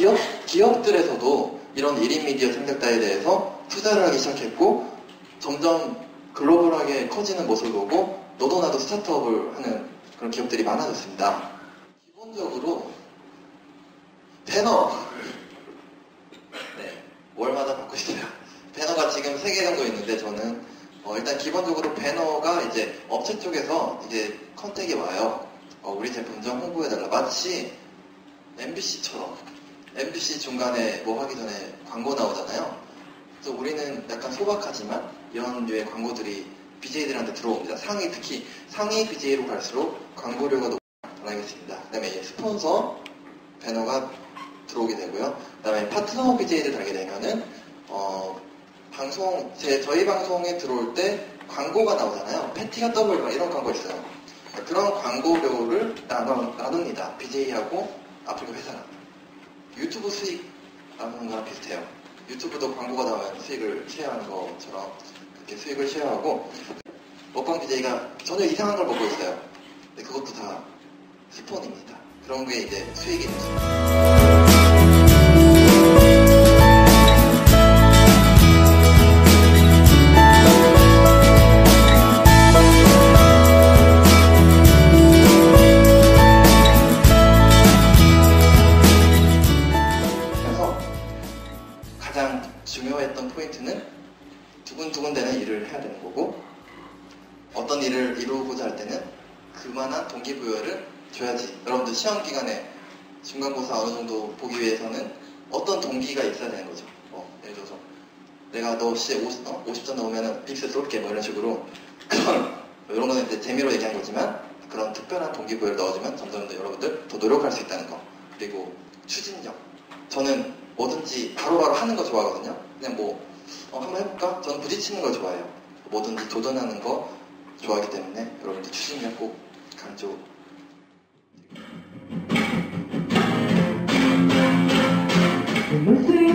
기업들에서도 이런 1인 미디어 창작자에 대해서 투자를 하기 시작했고 점점 글로벌하게 커지는 모습을 보고 너도 나도 스타트업을 하는 그런 기업들이 많아졌습니다. 기본적으로 배너 네, 월마다 받고 있어요. 배너가 지금 3개 정도 있는데 저는 일단 기본적으로 배너가 이제 업체 쪽에서 이제 컨택이 와요. 우리 제품 좀 홍보해달라. 마치 MBC처럼 MBC 중간에 뭐 하기 전에 광고 나오잖아요. 그래서 우리는 약간 소박하지만 이런 류의 광고들이 BJ들한테 들어옵니다. 특히 상위 BJ로 갈수록 광고료가 높아지겠습니다. 그 다음에 스폰서 배너가 들어오게 되고요. 그 다음에 파트너 BJ를 달게 되면은 저희 방송에 들어올 때 광고가 나오잖아요. 패티가 더블 이런 광고 있어요. 그런 광고료를 나눕니다. BJ하고 아프리카 회사랑. 유튜브 수익 나누는 거랑 비슷해요. 유튜브도 광고가 나오면 수익을 쉐어하는 것처럼 그렇게 수익을 쉐어하고 먹방 BJ가 전혀 이상한 걸 먹고 있어요. 근데 그것도 다 스폰입니다. 그런 게 이제 수익이 있습니다. 중요했던 포인트는 두근두근 되는 일을 해야 되는 거고 어떤 일을 이루고자 할 때는 그만한 동기부여를 줘야지. 여러분들 시험 기간에 중간고사 어느 정도 보기 위해서는 어떤 동기가 있어야 되는 거죠. 예를 들어서 내가 너 50점 넣으면 빅스 쏠게 뭐 이런 식으로 이런 거는 이제 재미로 얘기한 거지만 그런 특별한 동기부여를 넣어주면 점점 더 여러분들 더 노력할 수 있다는 거. 그리고 추진력. 저는 뭐든지 바로바로 하는 거 좋아하거든요. 그냥 한번 해볼까? 저는 부딪히는 걸 좋아해요. 뭐든지 도전하는 거 좋아하기 때문에 여러분들 추진력 꼭 강조. Let's